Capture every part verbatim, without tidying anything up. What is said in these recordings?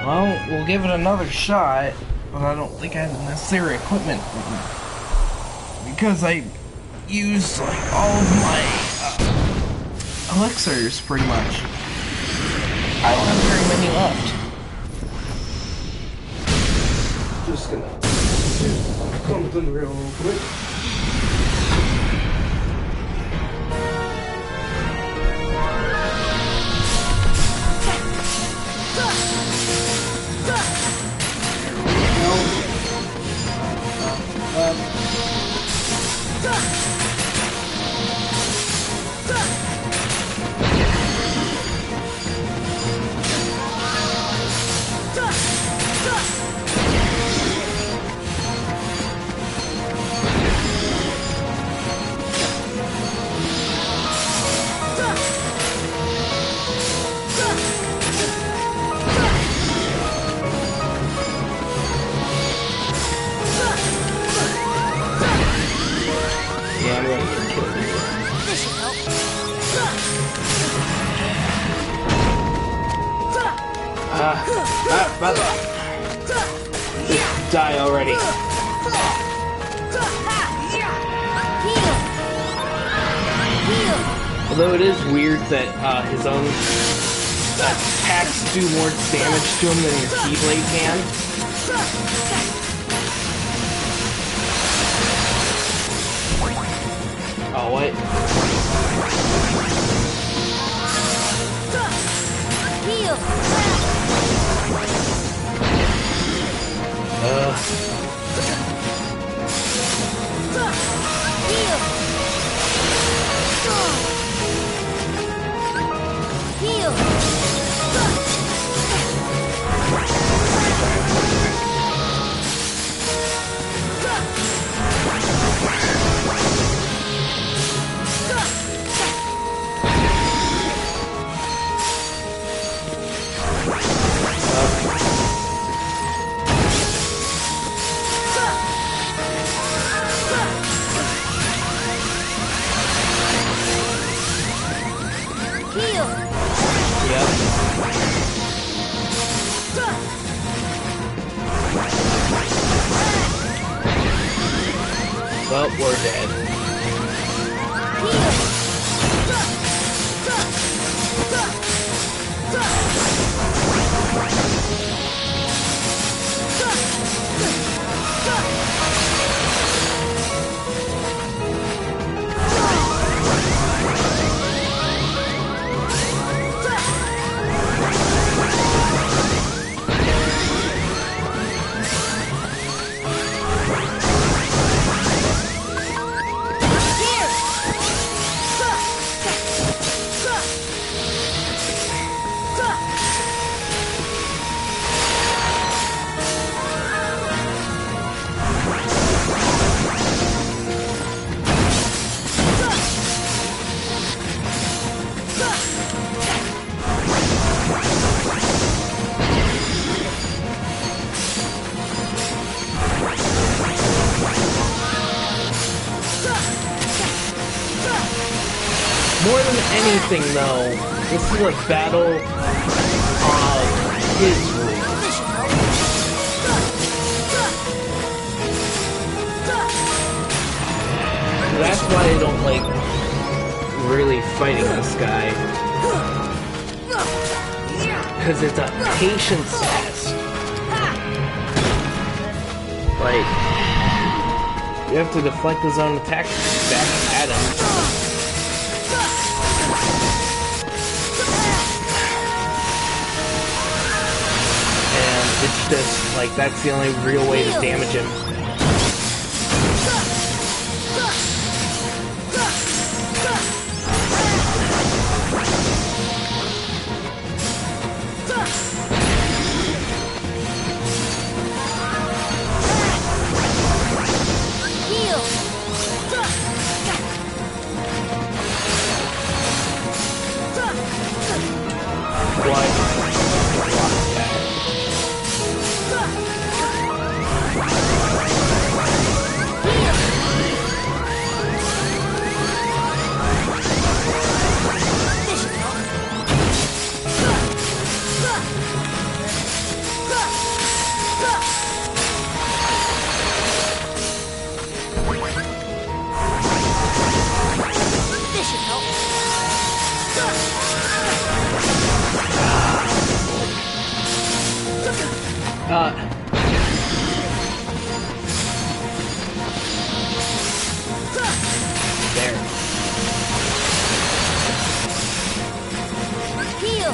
Well, we'll give it another shot, but I don't think I have the necessary equipment because I used like all of my uh, elixirs pretty much. I don't have very many left. Just gonna do something real quick. Die already. Although it is weird that uh, his own attacks do more damage to him than your Keyblade can. Oh, what? Uh. Heal. Well, we're dead. More than anything, though, this is a battle of his rules. That's why I don't like really fighting this guy. Because it's a patience test. Like, you have to deflect his own attack back at him. It's just, like, that's the only real way to damage him. What? Block that. Uh. There. Heal.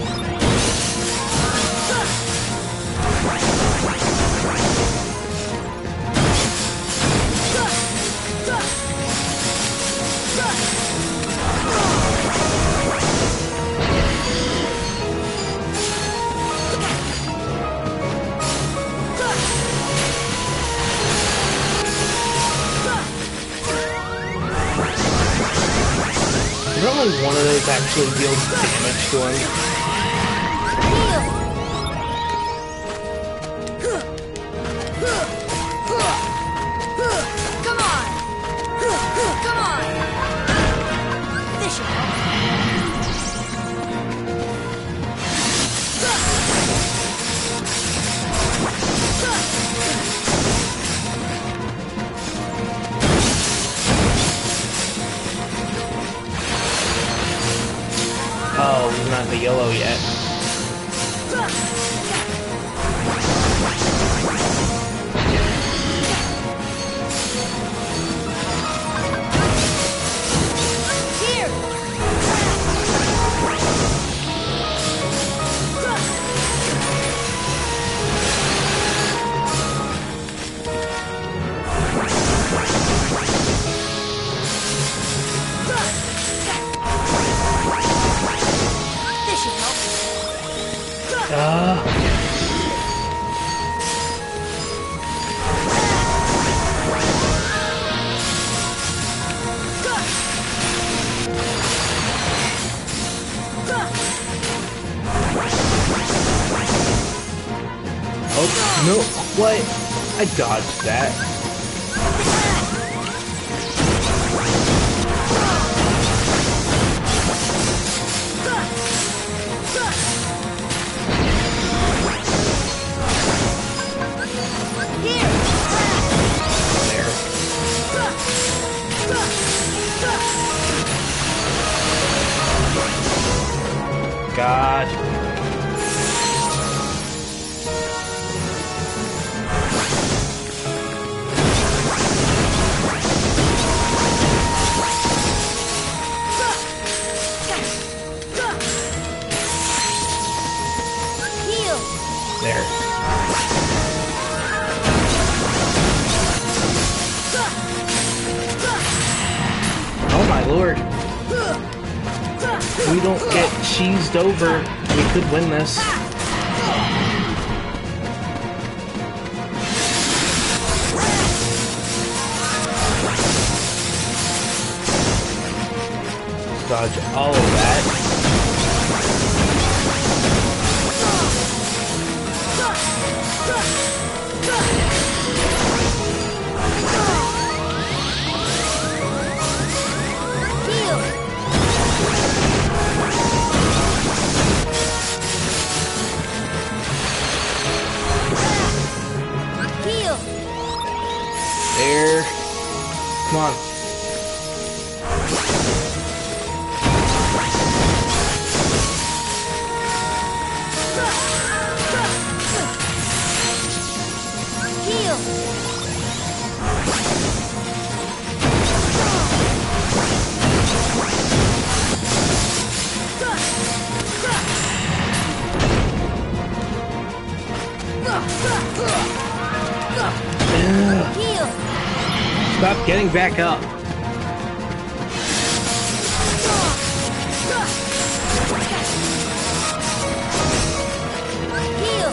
There's only one of those actually deals damage to him. Come on! Come on! This should help. Oh, he's not the yellow yet. Here! This should help. Uh. Oh, no. What? I dodged that. Here! There. God. Heal! There. Oh my lord. If we don't get cheesed over, we could win this. Dodge all of that. Heal! Heal! There. Come on. Heal! Ugh. Heal! Stop getting back up. Heal!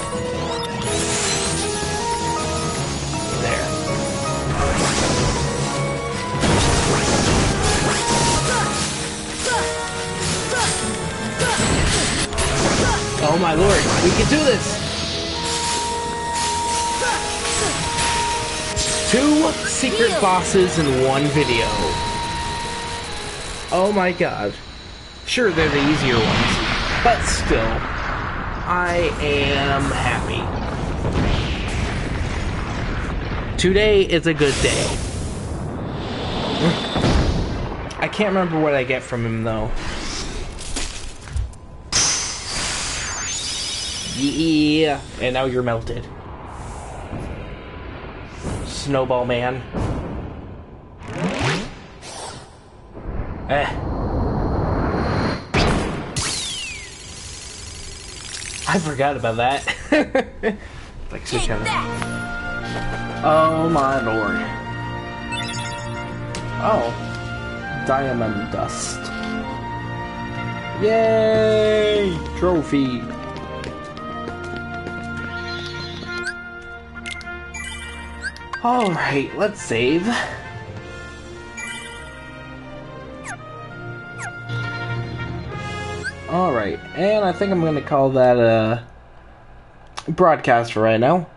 There. Oh my lord, we can do this! Two secret bosses in one video. Oh my god. Sure, they're the easier ones, but still, I am happy. Today is a good day. I can't remember what I get from him though. Yeah, and now you're melted. Snowball man. Eh. I forgot about that. Like switch out. Oh my lord. Oh. Diamond dust. Yay! Trophy. Alright, let's save. Alright, and I think I'm gonna call that a broadcast for right now.